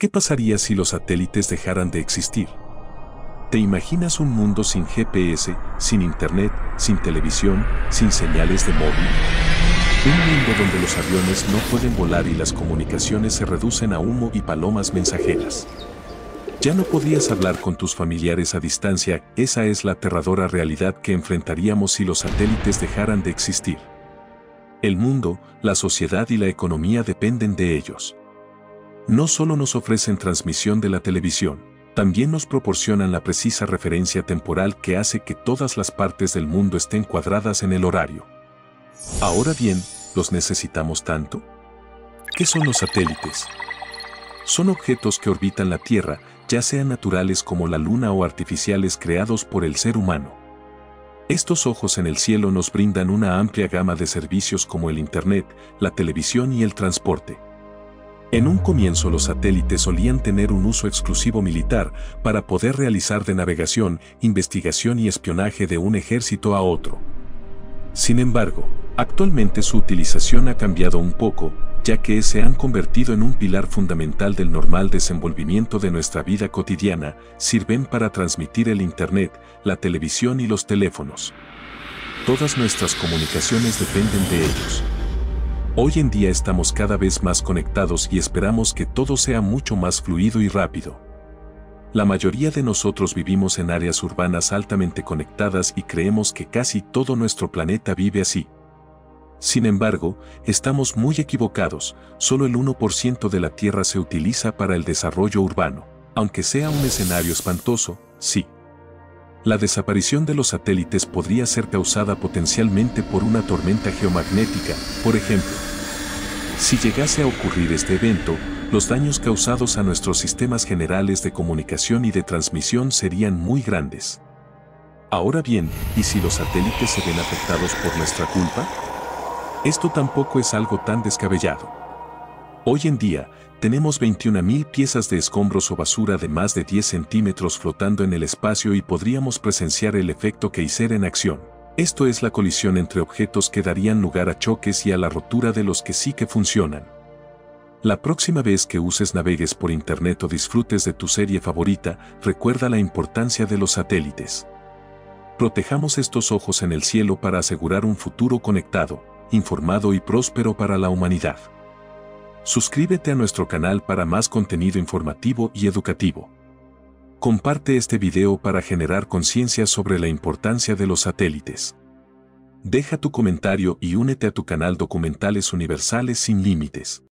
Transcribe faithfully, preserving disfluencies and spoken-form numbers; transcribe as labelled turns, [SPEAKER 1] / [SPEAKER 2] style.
[SPEAKER 1] ¿Qué pasaría si los satélites dejaran de existir? ¿Te imaginas un mundo sin G P S, sin internet, sin televisión, sin señales de móvil? Un mundo donde los aviones no pueden volar y las comunicaciones se reducen a humo y palomas mensajeras. Ya no podrías hablar con tus familiares a distancia. Esa es la aterradora realidad que enfrentaríamos si los satélites dejaran de existir. El mundo, la sociedad y la economía dependen de ellos. No solo nos ofrecen transmisión de la televisión, también nos proporcionan la precisa referencia temporal que hace que todas las partes del mundo estén cuadradas en el horario. Ahora bien, ¿los necesitamos tanto? ¿Qué son los satélites? Son objetos que orbitan la Tierra, ya sean naturales como la Luna o artificiales creados por el ser humano. Estos ojos en el cielo nos brindan una amplia gama de servicios como el Internet, la televisión y el transporte. En un comienzo los satélites solían tener un uso exclusivo militar para poder realizar de navegación, investigación y espionaje de un ejército a otro. Sin embargo, actualmente su utilización ha cambiado un poco, ya que se han convertido en un pilar fundamental del normal desenvolvimiento de nuestra vida cotidiana. Sirven para transmitir el Internet, la televisión y los teléfonos. Todas nuestras comunicaciones dependen de ellos. Hoy en día estamos cada vez más conectados y esperamos que todo sea mucho más fluido y rápido. La mayoría de nosotros vivimos en áreas urbanas altamente conectadas y creemos que casi todo nuestro planeta vive así. Sin embargo, estamos muy equivocados. Solo el uno por ciento de la Tierra se utiliza para el desarrollo urbano. Aunque sea un escenario espantoso, sí. La desaparición de los satélites podría ser causada potencialmente por una tormenta geomagnética, por ejemplo. Si llegase a ocurrir este evento, los daños causados a nuestros sistemas generales de comunicación y de transmisión serían muy grandes. Ahora bien, ¿y si los satélites se ven afectados por nuestra culpa? Esto tampoco es algo tan descabellado. Hoy en día, tenemos veintiuna mil piezas de escombros o basura de más de diez centímetros flotando en el espacio y podríamos presenciar el efecto Kaiser en acción. Esto es la colisión entre objetos que darían lugar a choques y a la rotura de los que sí que funcionan. La próxima vez que uses navegues por internet o disfrutes de tu serie favorita, recuerda la importancia de los satélites. Protejamos estos ojos en el cielo para asegurar un futuro conectado, informado y próspero para la humanidad. Suscríbete a nuestro canal para más contenido informativo y educativo. Comparte este video para generar conciencia sobre la importancia de los satélites. Deja tu comentario y únete a tu canal Documentales Universales Sin Límites.